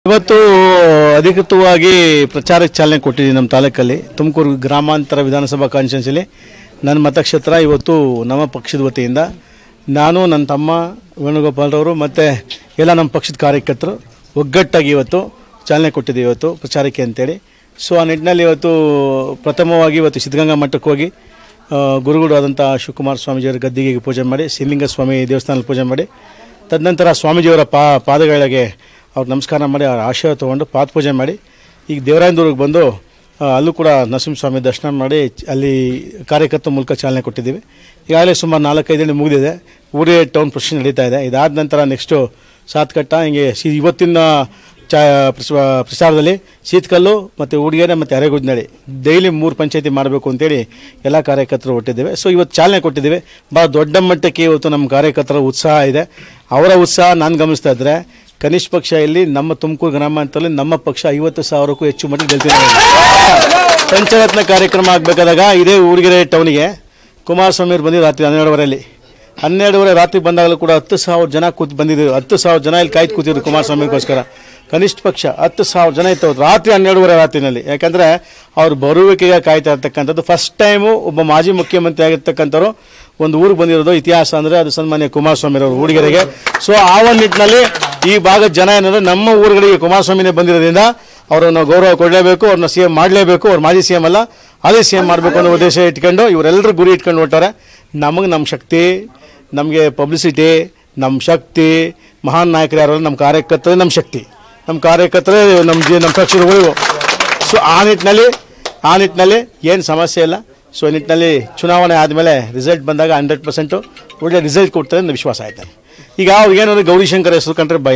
ಇವತ್ತು ಅಧಿಕೃತವಾಗಿ ಪ್ರಚಾರಕ್ಕೆ ಚಾಲನೆ ಕೊಟ್ಟಿದ್ದೀವಿ ನಮ್ಮ ತಾಲೂಕಲ್ಲಿ ತುಮಕೂರು ಗ್ರಾಮಾಂತರ ವಿಧಾನಸಭಾ ಕಾನ್ಸ್ಟಿಟ್ಯೂನ್ಸಿಲಿ ನನ್ನ ಮತಕ್ಷೇತ್ರ ಇವತ್ತು ನಮ್ಮ ಪಕ್ಷದ ವತಿಯಿಂದ ನಾನು ನನ್ನ ತಮ್ಮ ವೇಣುಗೋಪಾಲ್ರವರು ಮತ್ತು ಎಲ್ಲ ನಮ್ಮ ಪಕ್ಷದ ಕಾರ್ಯಕರ್ತರು ಒಗ್ಗಟ್ಟಾಗಿ ಇವತ್ತು ಚಾಲನೆ ಕೊಟ್ಟಿದ್ದೀವಿ ಇವತ್ತು ಪ್ರಚಾರಕ್ಕೆ ಅಂತೇಳಿ. ಸೊ ಆ ನಿಟ್ಟಿನಲ್ಲಿ ಇವತ್ತು ಪ್ರಥಮವಾಗಿ ಇವತ್ತು ಸಿದ್ಧಗಂಗಾ ಮಠಕ್ಕೆ ಹೋಗಿ ಗುರುಗಳು ಆದಂಥ ಶಿವಕುಮಾರ ಸ್ವಾಮೀಜಿಯವರ ಗದ್ದಿಗೆ ಪೂಜೆ ಮಾಡಿ, ಸಿದ್ಧಲಿಂಗ ಸ್ವಾಮಿ ದೇವಸ್ಥಾನದಲ್ಲಿ ಪೂಜೆ ಮಾಡಿ, ತದನಂತರ ಸ್ವಾಮೀಜಿಯವರ ಪಾದಗಳಿಗೆ ಅವ್ರು ನಮಸ್ಕಾರ ಮಾಡಿ ಅವ್ರ ಆಶೀರ್ವಾದ ತೊಗೊಂಡು ಪಾದಪೂಜೆ ಮಾಡಿ ಈಗ ದೇವರಾಯನದುರ್ಗಕ್ಕೆ ಬಂದು ಅಲ್ಲೂ ಕೂಡ ನರಸಿಂಹಸ್ವಾಮಿ ದರ್ಶನ ಮಾಡಿ ಅಲ್ಲಿ ಕಾರ್ಯಕರ್ತರ ಮೂಲಕ ಚಾಲನೆ ಕೊಟ್ಟಿದ್ದೀವಿ. ಈಗಾಗಲೇ ಸುಮಾರು 4-5 ದಿನ ಮುಗಿದಿದೆ. ಊರೇ ಟೌನ್ ಪ್ರೊಸೆಷನ್ ನಡೀತಾ ಇದೆ. ಇದಾದ ನಂತರ ನೆಕ್ಸ್ಟು ಸಾತ್ಕಟ್ಟ ಹಿಂಗೆ ಇವತ್ತಿನ ಪ್ರಚಾರದಲ್ಲಿ ಶೀತಕಲ್ಲು ಮತ್ತು ಊಡಿಗೆರೆ ಮತ್ತು ಅರೆಗುಡ್ನಳ್ಳಿ ಡೈಲಿ 3 ಪಂಚಾಯತಿ ಮಾಡಬೇಕು ಅಂತೇಳಿ ಎಲ್ಲ ಕಾರ್ಯಕರ್ತರು ಹೊಟ್ಟಿದ್ದೇವೆ. ಸೊ ಇವತ್ತು ಚಾಲನೆ ಕೊಟ್ಟಿದ್ದೀವಿ. ಭಾಳ ದೊಡ್ಡ ಮಟ್ಟಕ್ಕೆ ಇವತ್ತು ನಮ್ಮ ಕಾರ್ಯಕರ್ತರ ಉತ್ಸಾಹ ಇದೆ. ಅವರ ಉತ್ಸಾಹ ನಾನು ಗಮನಿಸ್ತಾ ಇದ್ದರೆ ಕನಿಷ್ಠ ಪಕ್ಷ ಇಲ್ಲಿ ನಮ್ಮ ತುಮಕೂರು ಗ್ರಾಮಾಂತರದಲ್ಲಿ ನಮ್ಮ ಪಕ್ಷ 50,000ಕ್ಕೂ ಹೆಚ್ಚು ಮಟ್ಟಿಗೆ ಗೆಲ್ತಿದೆ. ಪಂಚರತ್ನ ಕಾರ್ಯಕ್ರಮ ಆಗಬೇಕಾದಾಗ ಇದೇ ಊಡಿಗೆರೆ ಟೌನಿಗೆ ಕುಮಾರಸ್ವಾಮಿ ಅವರು ಬಂದಿದ್ದು ರಾತ್ರಿ 12:30 ರಾತ್ರಿ ಬಂದಾಗಲೂ ಕೂಡ 10,000 ಜನ ಬಂದಿದ್ದರು. 10,000 ಜನ ಇಲ್ಲಿ ಕಾಯ್ದು ಕೂತಿದ್ರು ಕುಮಾರಸ್ವಾಮಿಗೋಸ್ಕರ. ಕನಿಷ್ಠ ಪಕ್ಷ 10,000 ಜನ ಇತ್ತು ರಾತ್ರಿ 12:30 ರಾತ್ರಿನಲ್ಲಿ. ಯಾಕಂದರೆ ಅವ್ರು ಬರುವಿಕೆಗೆ ಕಾಯ್ತಾ ಇರ್ತಕ್ಕಂಥದ್ದು. ಫಸ್ಟ್ ಟೈಮು ಒಬ್ಬ ಮಾಜಿ ಮುಖ್ಯಮಂತ್ರಿ ಆಗಿರ್ತಕ್ಕಂಥವ್ರು ಒಂದು ಊರಿಗೆ ಬಂದಿರೋದು ಇತಿಹಾಸ ಅಂದರೆ ಅದು ಸನ್ಮಾನ್ಯ ಕುಮಾರಸ್ವಾಮಿರವರು ಊಡಿಗೆರೆಗೆ. ಸೊ ಆ ಒಂದು ನಿಟ್ಟಿನಲ್ಲಿ ಈ ಭಾಗದ ಜನ ಏನಂದರೆ ನಮ್ಮ ಊರುಗಳಿಗೆ ಕುಮಾರಸ್ವಾಮಿನೇ ಬಂದಿರೋದ್ರಿಂದ ಅವರನ್ನು ಗೌರವ ಕೊಡಲೇಬೇಕು, ಅವ್ರನ್ನ CM ಮಾಡಲೇಬೇಕು. ಅವ್ರು ಮಾಜಿ CM ಅಲ್ಲ, ಅದೇ CM ಮಾಡಬೇಕು ಅನ್ನೋ ಉದ್ದೇಶ ಇಟ್ಕೊಂಡು ಇವರೆಲ್ಲರೂ ಗುರಿ ಇಟ್ಕೊಂಡು ಹೊರ್ಟಾರೆ. ನಮಗೆ ನಮ್ಮ ಶಕ್ತಿ, ನಮಗೆ ಪಬ್ಲಿಸಿಟಿ, ನಮ್ಮ ಶಕ್ತಿ, ಮಹಾನ್ ನಾಯಕರು ಯಾರು ನಮ್ಮ ಕಾರ್ಯಕರ್ತರೇ ನಮ್ಮ ಶಕ್ತಿ, ನಮ್ಮ ಕಾರ್ಯಕರ್ತರೇ ನಮ್ಮ ಪಕ್ಷದ ಉಳಿವು. ಸೊ ಆ ನಿಟ್ಟಿನಲ್ಲಿ ಏನು ಸಮಸ್ಯೆ ಇಲ್ಲ. ಸೊ ಈ ನಿಟ್ಟಿನಲ್ಲಿ ಚುನಾವಣೆ ಆದಮೇಲೆ ರಿಸಲ್ಟ್ ಬಂದಾಗ 100% ಒಳ್ಳೆ ರಿಸಲ್ಟ್ ಕೊಡ್ತಾರೆ ಅಂತ ವಿಶ್ವಾಸ ಆಯ್ತಾರೆ. ಈಗ ಅವ್ರಿಗೇನಾದ್ರು ಗೌರಿಶಂಕರ್ ಹೆಸರು ಕಂಡ್ರೆ ಭಯ.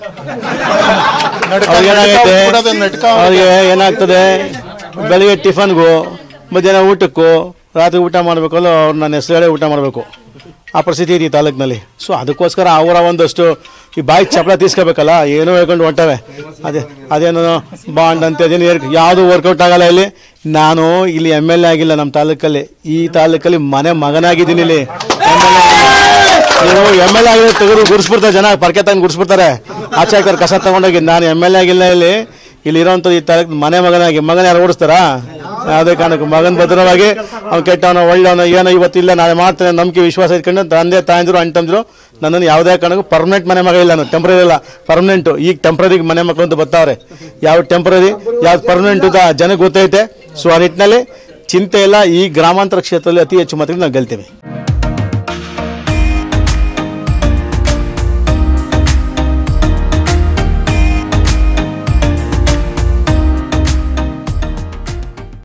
ಅವ್ರಿಗೆ ಏನಾಗ್ತದೆ, ಬೆಳಿಗ್ಗೆ ಟಿಫನ್ಗೂ, ಮಧ್ಯಾಹ್ನ ಊಟಕ್ಕೂ, ರಾತ್ರಿ ಊಟ ಮಾಡಬೇಕಲ್ಲ, ಅವ್ರು ನನ್ನ ಹೆಸರುಗಳೇ ಊಟ ಮಾಡಬೇಕು. ಆ ಪರಿಸ್ಥಿತಿ ಇದೆ ಈ ತಾಲೂಕಿನಲ್ಲಿ. ಸೊ ಅದಕ್ಕೋಸ್ಕರ ಅವರ ಒಂದಷ್ಟು ಈ ಬಾಯಿ ಚಪ್ಪಳ ತೀಸ್ಕೋಬೇಕಲ್ಲ, ಏನೋ ಹೇಳ್ಕೊಂಡು ಹೊಂಟವೆ. ಅದೇನೋ ಬಾಂಡ್ ಅಂತ ಅದೇನು ಯಾವುದೂ ವರ್ಕೌಟ್ ಆಗಲ್ಲ. ಇಲ್ಲಿ ನಾನು ಇಲ್ಲಿ MLA ಆಗಿಲ್ಲ ನಮ್ಮ ತಾಲೂಕಲ್ಲಿ. ಈ ತಾಲೂಕಲ್ಲಿ ಮನೆ ಮಗನಾಗಿದ್ದೀನಿ. ಇಲ್ಲಿ ನೀವು MLA ಆಗಿದ್ರೆ ತೆಗೆದು ಗುಡಿಸ್ಬಿಡ್ತಾರೆ, ಜನ ಪರ್ಕೆ ತಗೊಂಡು ಗುಡಿಸ್ಬಿಡ್ತಾರೆ, ಆಚೆ ಹಾಕ್ತಾರೆ ಕಸ ತಗೊಂಡೋಗಿ. ನಾನು MLA ಆಗಿಲ್ಲ. ಇಲ್ಲಿರೋಂಥದ್ದು ಈ ತಾಲೂಕು ಮನೆ ಮಗನ ಯಾರು ಓಡಿಸ್ತಾರಾ? ಯಾವುದೇ ಕಾರಣಕ್ಕೂ ಮಗನ ಭದ್ರವಾಗಿ ಅವ್ನು ಕೆಟ್ಟವನೋ ಒಳ್ಳೆಯವನೋ ಏನೋ ಇವತ್ತಿಲ್ಲ ನಾಳೆ ಮಾಡ್ತಾನೆ ನಂಬಿಕೆ ವಿಶ್ವಾಸ ಇಟ್ಕೊಂಡು ತಂದೆ ತಾಯಂದಿರು ಅಣ್ಣ ತಮ್ಮಂದಿರು ನನ್ನನ್ನು ಯಾವುದೇ ಕಾರಣಕ್ಕೂ ಪರ್ಮನೆಂಟ್ ಮನೆ ಮಗ ಇಲ್ಲ. ನಾನು ಟೆಂಪ್ರರಿ ಇಲ್ಲ, ಪರ್ಮನೆಂಟು. ಈಗ ಟೆಂಪ್ರರಿಗೆ ಮನೆ ಮಕ್ಕಳು ಅಂತ ಬರ್ತಾವ್ರೆ. ಯಾವ ಟೆಂಪ್ರರಿ ಯಾವ್ದು ಪರ್ಮನೆಂಟ್ ಅಂತ ಜನಕ್ಕೆ ಗೊತ್ತೈತೆ. ಸೊ ಆ ನಿಟ್ಟಿನಲ್ಲಿ ಚಿಂತೆ ಇಲ್ಲ. ಈ ಗ್ರಾಮಾಂತರ ಕ್ಷೇತ್ರದಲ್ಲಿ ಅತಿ ಹೆಚ್ಚು ಮಟ್ಟಿಗೆ ನಾವು ಗೆಲ್ತೀವಿ.